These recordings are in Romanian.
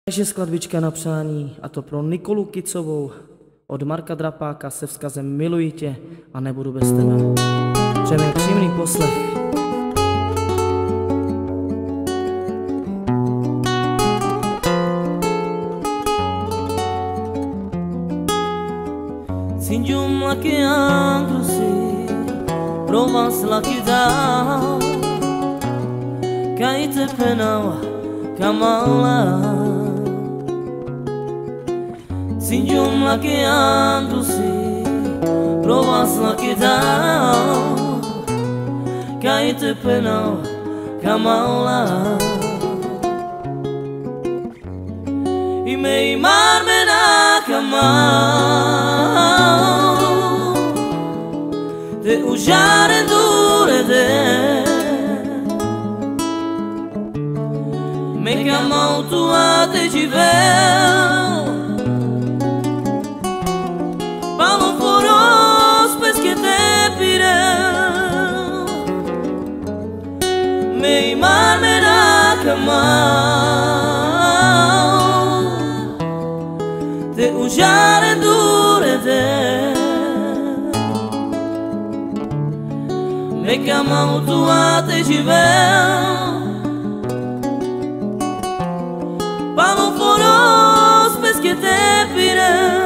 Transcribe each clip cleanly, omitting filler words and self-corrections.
Je skladbička na přání, a to pro Nikolu Kicovou od Marka Drapáka se vzkazem Miluji tě a nebudu bez tebe. Přejeme příjemný poslech. Sinjum laki angrusi, provas laki dao, kaite penawa kamala. Sinjum laki angrusi, provas laki dao, kaite penawa kamala. Imei marmena kamau, te ujare dure de, me kamau tua te jivel, palo foros pesque te pirel, me marmena kamau, te ujare dure de, me kamau tua te jivel, palo foros pesque te pirel.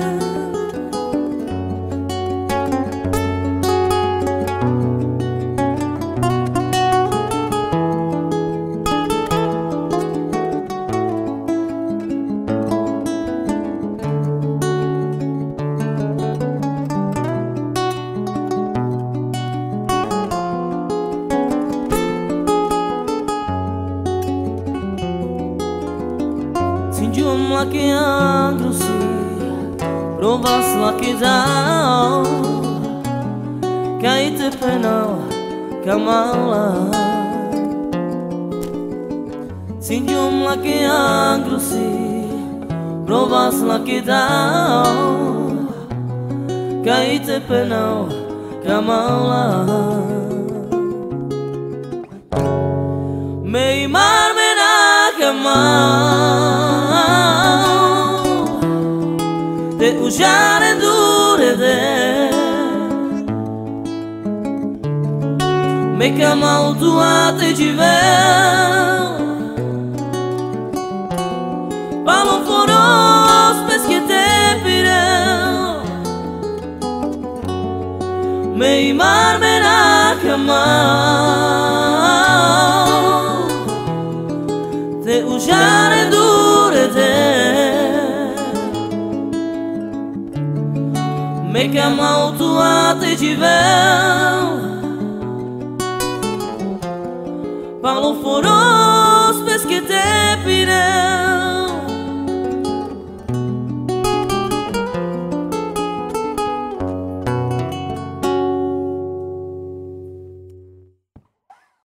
Sinjum laki angrusi, provas laki dao, kaite penawa kamala. Sinjum laki angrusi, provas laki dao, kaite penawa kamala. Mei marmena kamau, te ujare dure de, me kamau tua te jivel, palo foros pesque te pirel, me marmena kamau, te ujare dure de, me kamau tua te jivel, palo foros pesque te pirel.